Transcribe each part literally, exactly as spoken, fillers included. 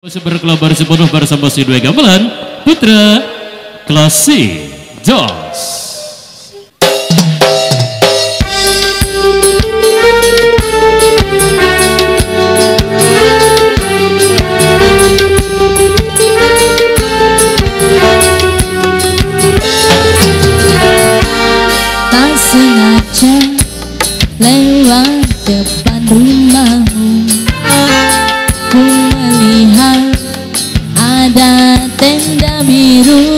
Berkelabar sepenuh bersama si dua gamelan Putra Klasik Jones. Tak sengaja lewat depan rumahmu, ku melihat ada tenda biru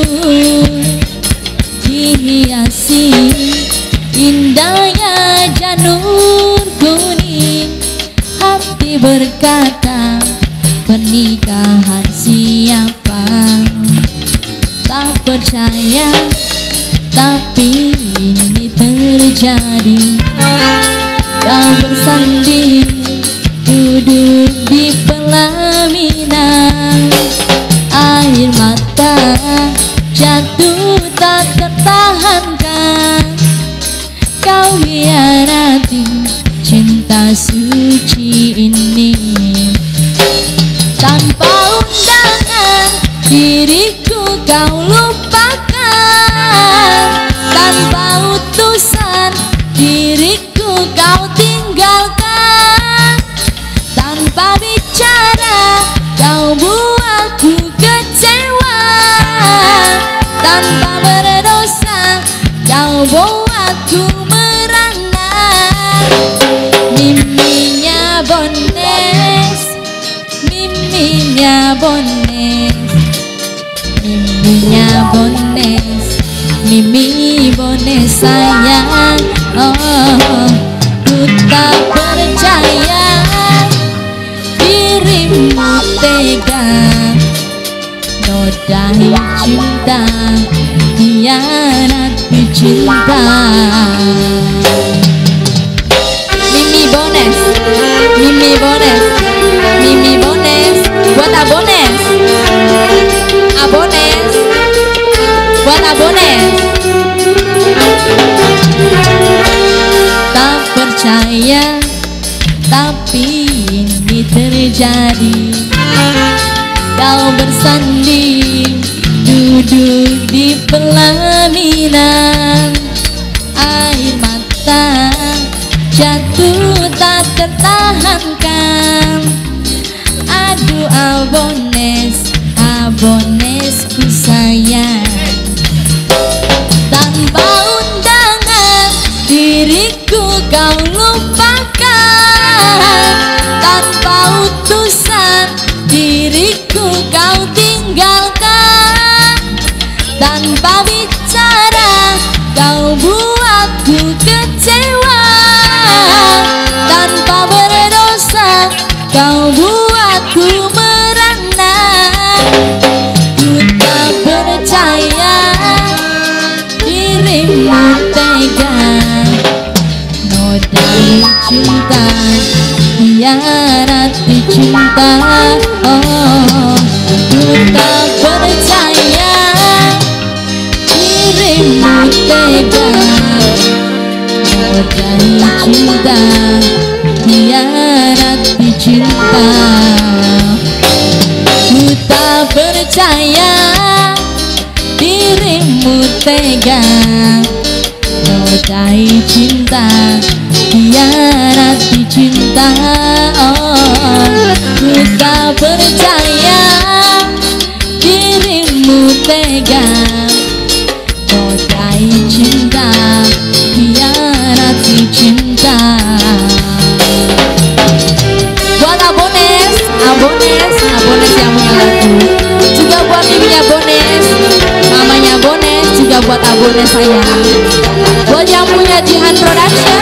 dihiasi indahnya janur kuning. Hati berkata, pernikahan siapa? Tak percaya, tapi ini terjadi. Kau bersanding duduk di pelaminan, air mata jatuh tak tertahankan. Kau hianati cinta suci ini. Tanpa undangan diriku kau lupakan, tanpa utusan diriku kau tinggalkan. Tanpa bicara kau buatku kecewa, tanpa berdosa kau buatku merana. Miminya Bones, miminya Bones, miminya Bones, Mimi Bones sayang. Oh, ku tak percaya dirimu tega nodai cinta, hianati cinta. Mimi Bones, Mimi Bones, Mimi Bones, buat Abones, Abones, buat Abones. Tak percaya, tapi ini terjadi. Kau bersanding duduk di pelaminan, air mata jatuh tak tertahankan. Aduh Abones, Abonesku sayang. Tanpa undangan diriku kau lupakan, tanpa utusan diriku kau tinggalkan. Tanpa bicara kau buatku kecewa, tanpa berdosa kau buatku merana. Ku tak percaya dirimu tega nodai cinta, hianati cinta. Oh, ku tak percaya dirimu tega nodai cinta, hianati cinta. Ku tak percaya dirimu tega nodai cinta, hianati cinta. Oh, ku tak percaya dirimu tega nodai cinta, hianati cinta. Buat Abones, Abones, Abones yang punya lagu. Juga buat miminya Bones, mamanya Bones, juga buat Abones sayang. Buat yang punya Jihan Production.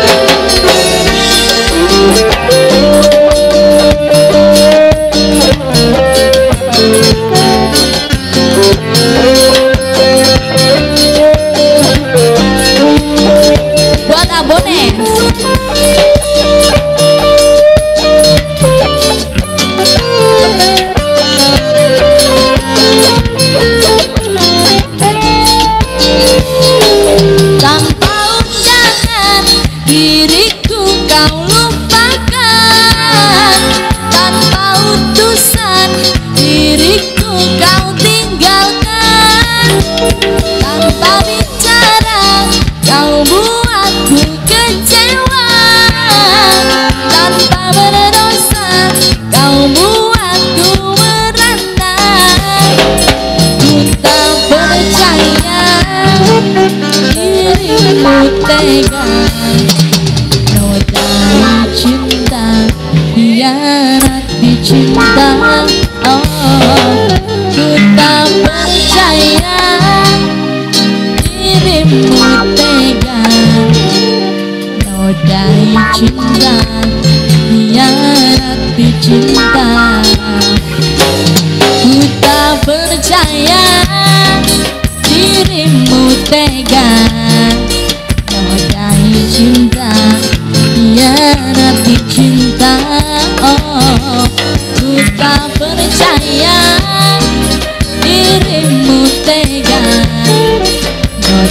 Buat Abones. Tanpa undangan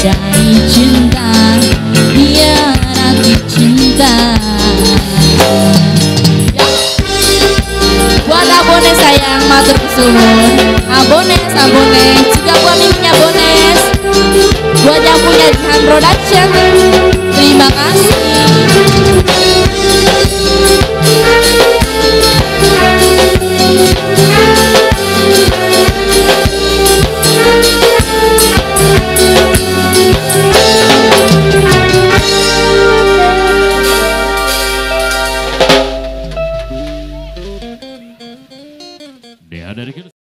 badai cinta, biar aku cinta. Ya. Buat abones sayang matur suwun, abones abones juga buat miminya abones, buat yang punya Jihan Production.